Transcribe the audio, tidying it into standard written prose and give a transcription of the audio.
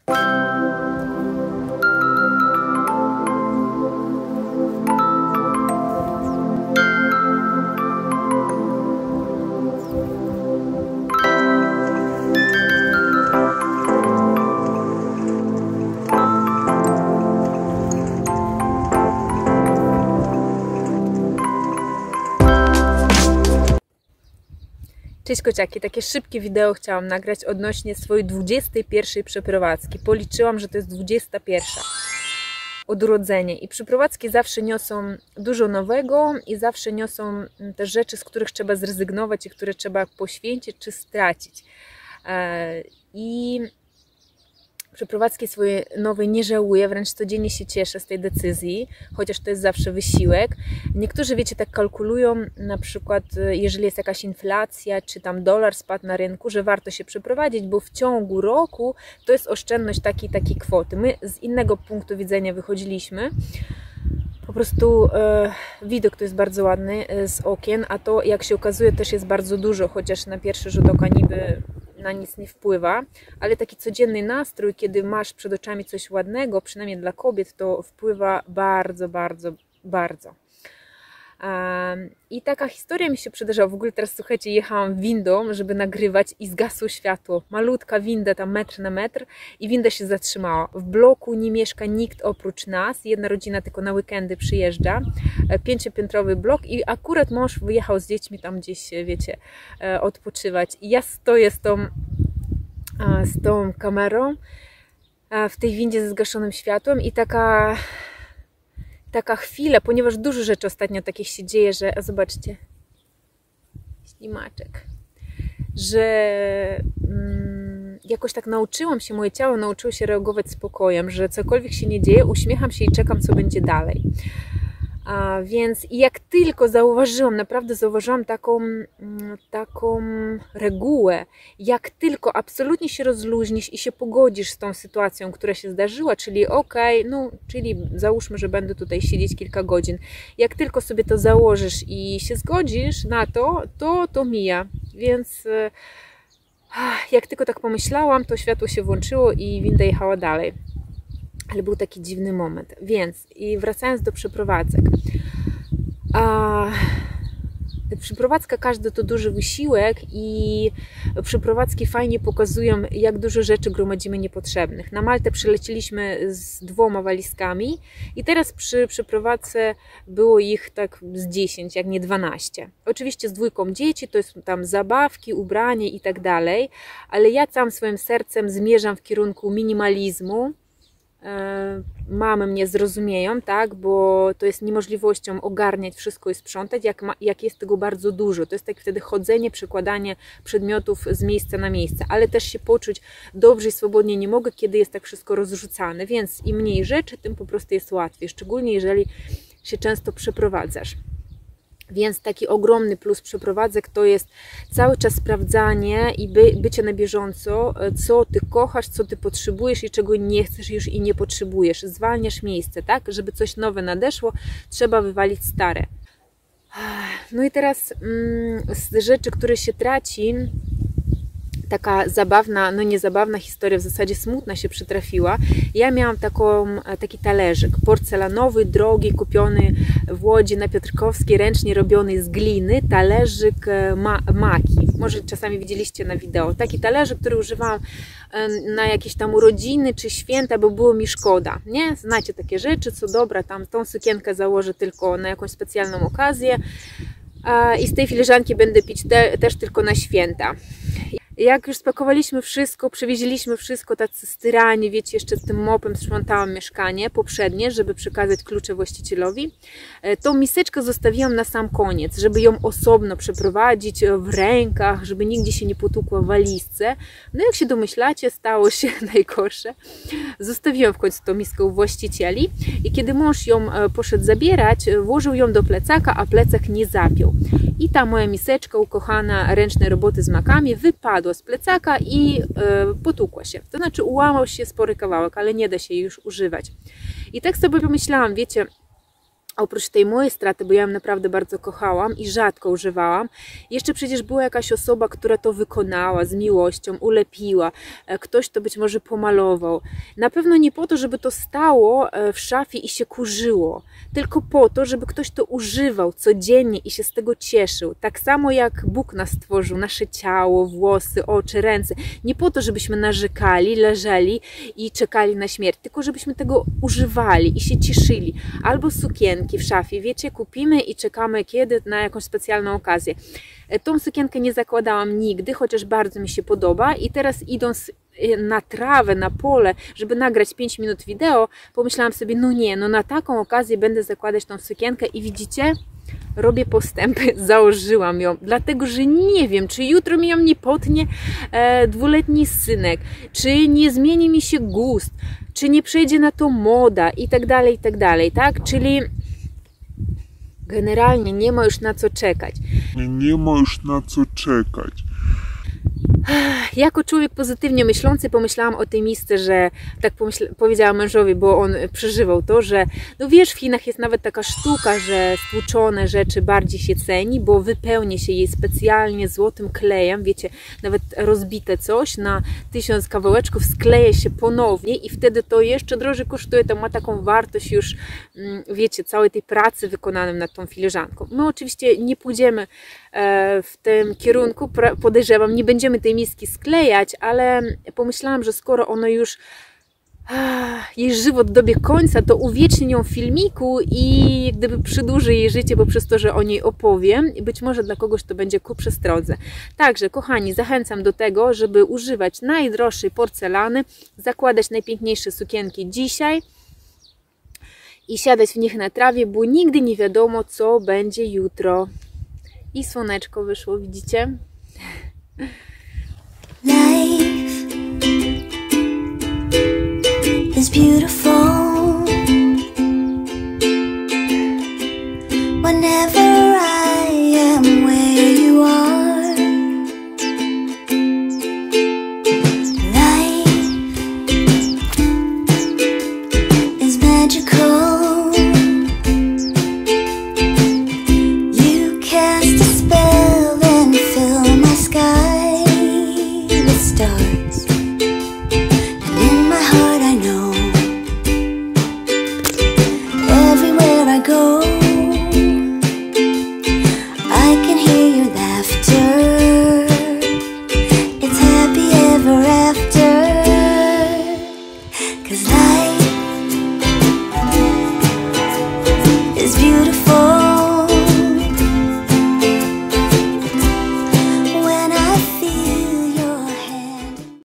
Cześć kociaki, takie szybkie wideo chciałam nagrać odnośnie swojej 21 przeprowadzki. Policzyłam, że to jest 21 od urodzenia i przeprowadzki zawsze niosą dużo nowego i zawsze niosą te rzeczy, z których trzeba zrezygnować i które trzeba poświęcić czy stracić. I przeprowadzki swojej nowej nie żałuję, wręcz codziennie się cieszę z tej decyzji, chociaż to jest zawsze wysiłek. Niektórzy, wiecie, tak kalkulują, na przykład jeżeli jest jakaś inflacja, czy tam dolar spadł na rynku, że warto się przeprowadzić, bo w ciągu roku to jest oszczędność takiej kwoty. My z innego punktu widzenia wychodziliśmy. Po prostu widok to jest bardzo ładny z okien, a to, jak się okazuje, też jest bardzo dużo, chociaż na pierwszy rzut oka niby na nic nie wpływa, ale taki codzienny nastrój, kiedy masz przed oczami coś ładnego, przynajmniej dla kobiet, to wpływa bardzo, bardzo, bardzo. I taka historia mi się przydarzyła. W ogóle teraz, słuchajcie, jechałam windą, żeby nagrywać i zgasło światło. Malutka winda, tam metr na metr i winda się zatrzymała. W bloku nie mieszka nikt oprócz nas. Jedna rodzina tylko na weekendy przyjeżdża. 5-piętrowy blok i akurat mąż wyjechał z dziećmi tam gdzieś, wiecie, odpoczywać. I ja stoję z tą kamerą w tej windzie ze zgaszonym światłem i taka chwila, ponieważ dużo rzeczy ostatnio takich się dzieje, że zobaczcie, ślimaczek, że jakoś tak nauczyłam się, moje ciało nauczyło się reagować spokojem, że cokolwiek się nie dzieje, uśmiecham się i czekam, co będzie dalej. Więc jak tylko zauważyłam, naprawdę zauważyłam taką regułę, jak tylko absolutnie się rozluźnisz i się pogodzisz z tą sytuacją, która się zdarzyła, czyli okej, no, czyli załóżmy, że będę tutaj siedzieć kilka godzin, jak tylko sobie to założysz i się zgodzisz na to mija. Więc jak tylko tak pomyślałam, to światło się włączyło i winda jechała dalej. Ale był taki dziwny moment. Więc i wracając do przeprowadzek. Przeprowadzka każda to duży wysiłek i przeprowadzki fajnie pokazują, jak dużo rzeczy gromadzimy niepotrzebnych. Na Maltę przyleciliśmy z 2 walizkami i teraz przy przeprowadzce było ich tak z 10, jak nie 12. Oczywiście z 2 dzieci, to jest tam zabawki, ubranie i tak dalej, ale ja całym swoim sercem zmierzam w kierunku minimalizmu. Mamy mnie zrozumieją, tak, bo to jest niemożliwością ogarniać wszystko i sprzątać, jak jest tego bardzo dużo. To jest tak wtedy chodzenie, przekładanie przedmiotów z miejsca na miejsce, ale też się poczuć dobrze i swobodnie nie mogę, kiedy jest tak wszystko rozrzucane, więc im mniej rzeczy, tym po prostu jest łatwiej, szczególnie jeżeli się często przeprowadzasz. Więc taki ogromny plus przeprowadzek to jest cały czas sprawdzanie i bycie na bieżąco, co ty kochasz, co ty potrzebujesz i czego nie chcesz już i nie potrzebujesz. Zwalniasz miejsce, tak? Żeby coś nowe nadeszło, trzeba wywalić stare. No i teraz z rzeczy, które się traci, taka zabawna, no nie zabawna historia, w zasadzie smutna się przytrafiła. Ja miałam taki talerzyk porcelanowy, drogi, kupiony w Łodzi na Piotrkowskiej, ręcznie robiony z gliny, talerzyk maki. Może czasami widzieliście na wideo. Taki talerzyk, który używałam na jakieś tam urodziny czy święta, bo było mi szkoda. Nie? Znacie takie rzeczy, co dobra, tam tą sukienkę założę tylko na jakąś specjalną okazję i z tej filiżanki będę pić też tylko na święta. Jak już spakowaliśmy wszystko, przewieźliśmy wszystko, tacy styrani, wiecie, jeszcze z tym mopem sprzątałam mieszkanie poprzednie, żeby przekazać klucze właścicielowi. Tą miseczkę zostawiłam na sam koniec, żeby ją osobno przeprowadzić w rękach, żeby nigdzie się nie potłukła w walizce. No jak się domyślacie, stało się najgorsze. Zostawiłam w końcu tą miskę u właścicieli i kiedy mąż ją poszedł zabierać, włożył ją do plecaka, a plecak nie zapiął. I ta moja miseczka ukochana ręcznej roboty z makami wypadła z plecaka i potłukła się. To znaczy ułamał się spory kawałek, ale nie da się jej już używać. I tak sobie pomyślałam, wiecie, oprócz tej mojej straty, bo ja ją naprawdę bardzo kochałam i rzadko używałam, jeszcze przecież była jakaś osoba, która to wykonała z miłością, ulepiła, ktoś to być może pomalował. Na pewno nie po to, żeby to stało w szafie i się kurzyło, tylko po to, żeby ktoś to używał codziennie i się z tego cieszył. Tak samo jak Bóg nas stworzył, nasze ciało, włosy, oczy, ręce. Nie po to, żebyśmy narzekali, leżeli i czekali na śmierć, tylko żebyśmy tego używali i się cieszyli. Albo sukienki w szafie, wiecie, kupimy i czekamy kiedy na jakąś specjalną okazję. Tą sukienkę nie zakładałam nigdy, chociaż bardzo mi się podoba i teraz idąc na trawę, na pole, żeby nagrać 5 minut wideo, pomyślałam sobie, no nie, no na taką okazję będę zakładać tą sukienkę i widzicie, robię postępy, założyłam ją, dlatego, że nie wiem, czy jutro mi ją nie potnie dwuletni synek, czy nie zmieni mi się gust, czy nie przejdzie na to moda i tak dalej, tak? Czyli generalnie nie ma już na co czekać. Nie ma już na co czekać. Jako człowiek pozytywnie myślący pomyślałam o tej misce, że tak powiedziałam mężowi, bo on przeżywał to, że no wiesz, w Chinach jest nawet taka sztuka, że stłuczone rzeczy bardziej się ceni, bo wypełni się jej specjalnie złotym klejem, wiecie, nawet rozbite coś na 1000 kawałeczków skleje się ponownie i wtedy to jeszcze drożej kosztuje, to ma taką wartość już, wiecie, całej tej pracy wykonanej nad tą filiżanką. My oczywiście nie pójdziemy w tym kierunku, podejrzewam, nie będziemy tej miski sklejać, ale pomyślałam, że skoro ono już jej żywot dobiegł końca, to uwiecznię ją w filmiku i gdyby przedłuży jej życie, bo przez to, że o niej opowiem i być może dla kogoś to będzie ku przestrodze. Także, kochani, zachęcam do tego, żeby używać najdroższej porcelany, zakładać najpiękniejsze sukienki dzisiaj i siadać w nich na trawie, bo nigdy nie wiadomo, co będzie jutro. I słoneczko wyszło, widzicie?